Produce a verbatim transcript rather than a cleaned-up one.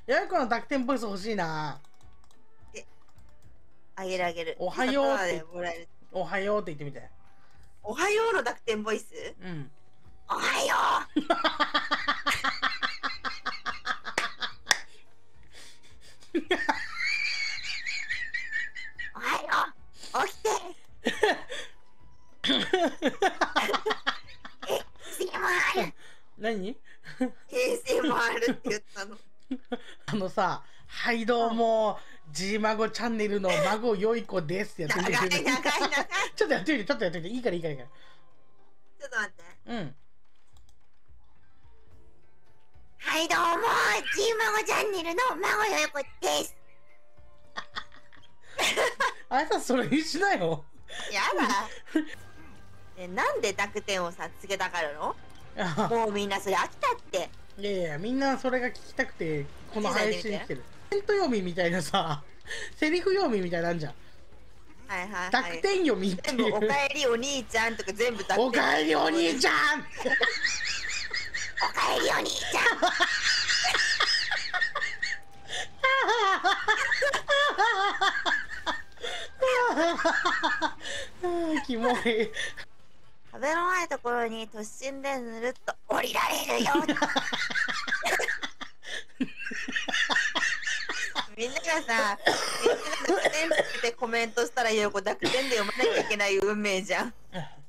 やいこの濁点ボイス欲しいな。 あげるあげる。 おはようっタダてでもらえる。 おはようって言ってみて。 おはようの濁点ボイス。 うん。 おはよう。おはよう。起きて。エーエスエムアール。 何？ エーエスエムアール って言ったの。 あのさ、はいどうも、ジーマゴチャンネルの孫よいこですってやってみて。 長い長い長い。 ちょっとやってみて、ちょっとやってみて。いいからいいからいいかちょっと待って。 ら。うん。 はいどうも、ジーマゴチャンネルの孫よいこです。 あいさそれにしなよ。 やだ。え、なんで濁点をさつけたがるの？もうみんなそれ飽きたって。 いやいや、みんなそれが聞きたくて、この配信来てる。コメント読みみたいなさ、セリフ読みみたいなんじゃん。 はいはいはい。 濁点読みって全いう。 部おかえりお兄ちゃんとか全部濁点。 おかえりお兄ちゃんおかえりお兄ちゃんキモい。 壁のないところに突進でぬるっと降りられるよ。みんながさ、みんなが濁点つけてコメントしたらよ、こ濁点で読まなきゃいけない運命じゃん。